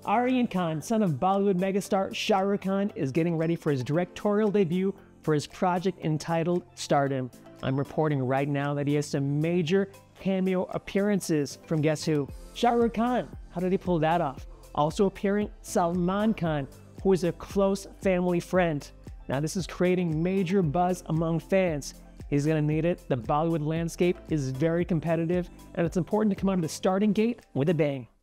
Aryan Khan, son of Bollywood megastar Shah Rukh Khan, is getting ready for his directorial debut for his project entitled STARDOM. I'm reporting right now that he has some major cameo appearances from guess who? Shah Rukh Khan. How did he pull that off? Also appearing Salman Khan, who is a close family friend. Now this is creating major buzz among fans. He's gonna need it. The Bollywood landscape is very competitive, and it's important to come out of the starting gate with a bang.